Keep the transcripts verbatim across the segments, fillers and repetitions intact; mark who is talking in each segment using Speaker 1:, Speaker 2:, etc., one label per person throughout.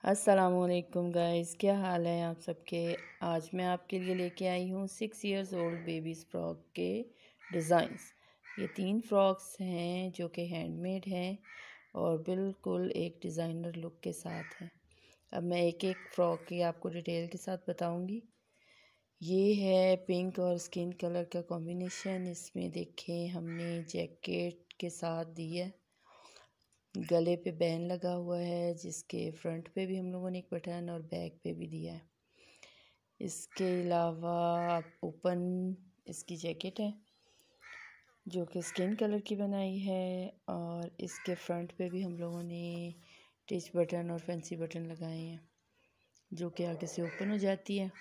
Speaker 1: अस्सलामुअलैकुम गाइस, क्या हाल है आप सबके। आज मैं आपके लिए लेके आई हूँ six years old babies frock के डिज़ाइंस। ये तीन फ्रॉक्स हैं जो कि हैंडमेड हैं और बिल्कुल एक डिज़ाइनर लुक के साथ हैं। अब मैं एक एक फ़्रॉक की आपको डिटेल के साथ बताऊंगी। ये है पिंक और स्किन कलर का कॉम्बिनेशन। इसमें देखें हमने जैकेट के साथ दी है, गले पे बैन लगा हुआ है जिसके फ्रंट पे भी हम लोगों ने एक बटन और बैक पे भी दिया है। इसके अलावा ओपन इसकी जैकेट है जो कि स्किन कलर की बनाई है और इसके फ्रंट पे भी हम लोगों ने टिच बटन और फैंसी बटन लगाए हैं जो कि आगे से ओपन हो जाती है।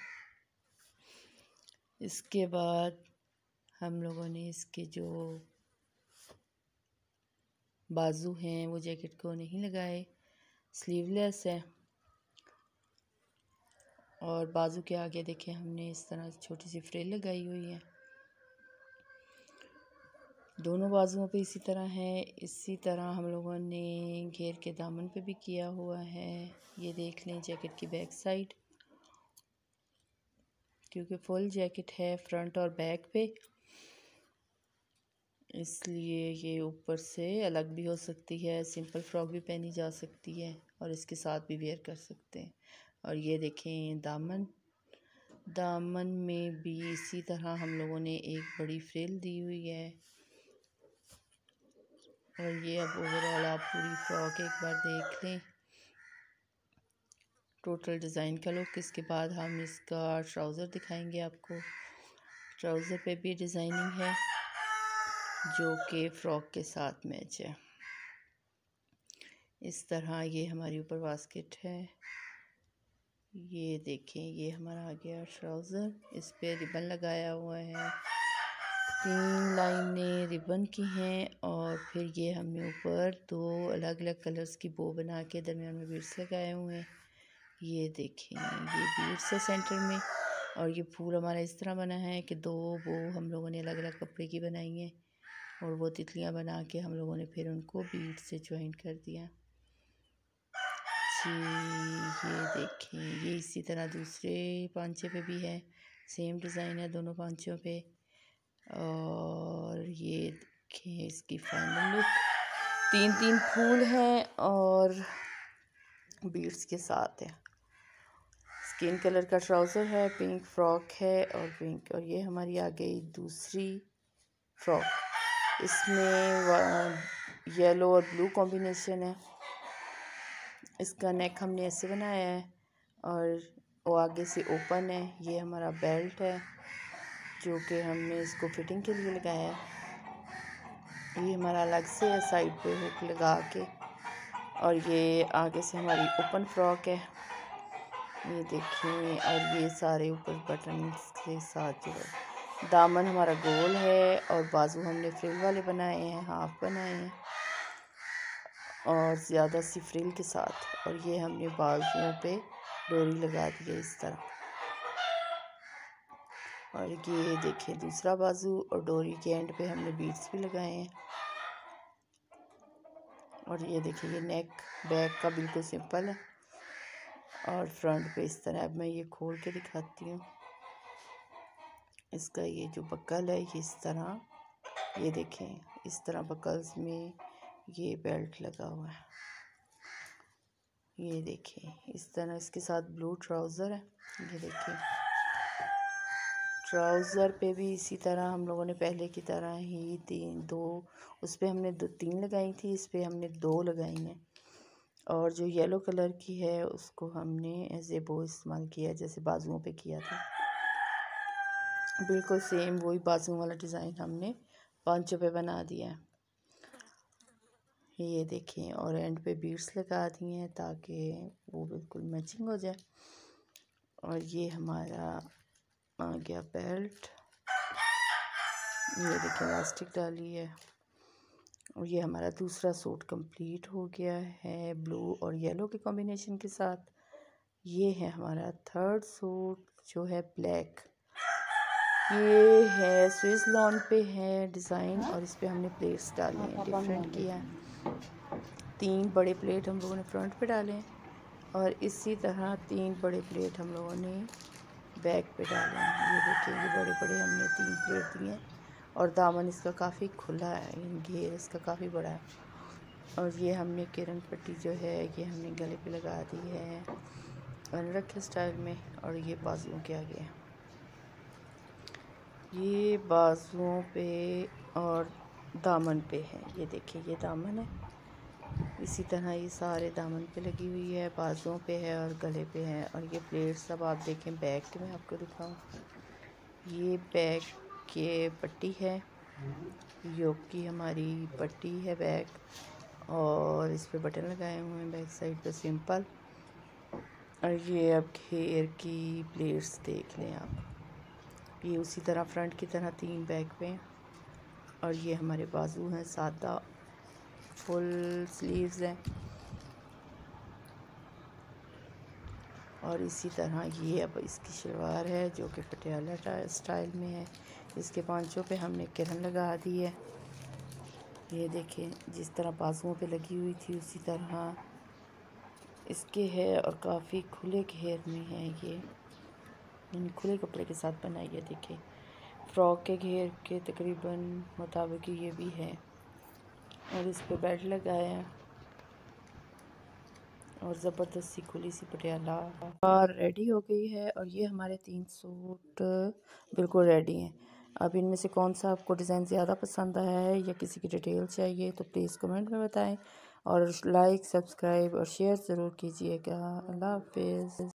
Speaker 1: इसके बाद हम लोगों ने इसके जो बाजू हैं वो जैकेट को नहीं लगाए, स्लीवलेस है। और बाजू के आगे देखें हमने इस तरह छोटी सी फ्रिल लगाई हुई है। दोनों बाजुओं पे इसी तरह है। इसी तरह हम लोगों ने घेर के दामन पे भी किया हुआ है। ये देख लें जैकेट की बैक साइड, क्योंकि फुल जैकेट है फ्रंट और बैक पे, इसलिए ये ऊपर से अलग भी हो सकती है, सिंपल फ्रॉक भी पहनी जा सकती है और इसके साथ भी वेयर कर सकते हैं। और ये देखें दामन दामन में भी इसी तरह हम लोगों ने एक बड़ी फ्रिल दी हुई है। और ये अब ओवरऑल आप पूरी फ्रॉक एक बार देख लें, टोटल डिज़ाइन का लुक। इसके बाद हम इसका ट्राउज़र दिखाएंगे आपको। ट्राउज़र पे भी डिज़ाइनिंग है जो कि फ़्रॉक के साथ मैच है। इस तरह ये हमारी ऊपर बास्केट है। ये देखें ये हमारा आ गया ट्राउज़र। इस पे रिबन लगाया हुआ है, तीन लाइनें रिबन की हैं और फिर ये हमने ऊपर दो अलग अलग कलर्स की बो बना के दरमियान में बीड्स लगाए हुए हैं। ये देखें ये बीड्स है सेंटर में और ये फूल हमारा इस तरह बना है कि दो बो हम लोगों ने अलग अलग कपड़े की बनाई हैं और वो तितलियां बना के हम लोगों ने फिर उनको बीड से ज्वाइन कर दिया जी। ये देखें ये इसी तरह दूसरे पांचे पे भी है, सेम डिज़ाइन है दोनों पांचों पे। और ये देखें इसकी फाइनल लुक, तीन तीन फूल हैं और बीड्स के साथ है। स्किन कलर का ट्राउज़र है, पिंक फ्रॉक है और पिंक। और ये हमारी आ गई दूसरी फ्रॉक। इसमें येलो और ब्लू कॉम्बिनेशन है। इसका नेक हमने ऐसे बनाया है और वो आगे से ओपन है। ये हमारा बेल्ट है जो कि हमने इसको फिटिंग के लिए लगाया है। ये हमारा अलग से है साइड पे हुक लगा के। और ये आगे से हमारी ओपन फ्रॉक है, ये देखिए। और ये सारे ऊपर बटन के साथ जो है दामन हमारा गोल है और बाजू हमने फ्रिल वाले बनाए हैं, हाफ बनाए हैं और ज़्यादा सी फ्रिल के साथ। और ये हमने बाजुओं पे डोरी लगा दी है इस तरह। और ये देखिए दूसरा बाजू और डोरी के एंड पे हमने बीड्स भी लगाए हैं। और ये देखिए ये नेक बैक का बिल्कुल सिंपल है और फ्रंट पे इस तरह। अब मैं ये खोल के दिखाती हूँ। इसका ये जो बकल है ये इस तरह, ये देखें इस तरह बकल्स में ये बेल्ट लगा हुआ है। ये देखें इस तरह इसके साथ ब्लू ट्राउज़र है। ये देखें ट्राउज़र पे भी इसी तरह हम लोगों ने पहले की तरह ही तीन दो उस पर हमने दो तीन लगाई थी, इस पर हमने दो लगाई हैं। और जो येलो कलर की है उसको हमने एज ए बो इस्तेमाल किया जैसे बाजुओं पे किया था। बिल्कुल सेम वही बाजुओं वाला डिज़ाइन हमने पांचों पे बना दिया है। ये देखें और एंड पे बीड्स लगा दिए हैं ताकि वो बिल्कुल मैचिंग हो जाए। और ये हमारा आ गया बेल्ट, ये देखें इलास्टिक डाली है। और ये हमारा दूसरा सूट कंप्लीट हो गया है ब्लू और येलो के कॉम्बिनेशन के साथ। ये है हमारा थर्ड सूट जो है ब्लैक। ये है स्विस लॉन पे है डिज़ाइन और इस पे हमने प्लेट्स डाले हैं, डिफरेंट किया है। तीन बड़े प्लेट हम लोगों ने फ्रंट पे डाले हैं और इसी तरह तीन बड़े प्लेट हम लोगों ने बैग पे डाले हैं। ये देखिए, ये बड़े बड़े हमने तीन प्लेट दिए और दामन इसका काफ़ी खुला है, घेर इसका काफ़ी बड़ा है। और ये हमने किरण पट्टी जो है ये हमने गले पे लगा दी है अनरखे स्टाइल में। और ये बाजुओं के आगे है, ये बाजुओं पे और दामन पे है। ये देखिए, ये दामन है, इसी तरह ये सारे दामन पे लगी हुई है, बाजुओं पे है और गले पे है। और ये प्लेट सब आप देखें बैग के, मैं आपको दिखाऊं, ये बैग के पट्टी है, योग की हमारी पट्टी है बैग, और इस पे बटन लगाए हुए हैं बैक साइड पे सिंपल। और ये अब घेर की प्लेट्स देख लें आप, ये उसी तरह फ्रंट की तरह तीन बैग पे। और ये हमारे बाजू हैं, सादा फुल स्लीव्स हैं। और इसी तरह ये अब इसकी शलवार है जो कि पटियाला स्टाइल में है। इसके पांचों पे हमने किरण लगा दी है। ये देखें, जिस तरह बाजुओं पे लगी हुई थी उसी तरह इसके है, और काफ़ी खुले घेर में है ये, खुले कपड़े के साथ बनाई है। देखिए, फ्रॉक के घेर के तकरीबन मुताबिक ये भी है। और इस पे बेल्ट लगाया और ज़बरदस्त सी खुली सी पटियाला और रेडी हो गई है। और ये हमारे तीन सूट बिल्कुल रेडी हैं। अब इनमें से कौन सा आपको डिज़ाइन ज़्यादा पसंद आया है या किसी की डिटेल चाहिए तो प्लीज़ कमेंट में बताएं, और लाइक, सब्सक्राइब और शेयर ज़रूर कीजिएगा। अल्लाह हाफिज़।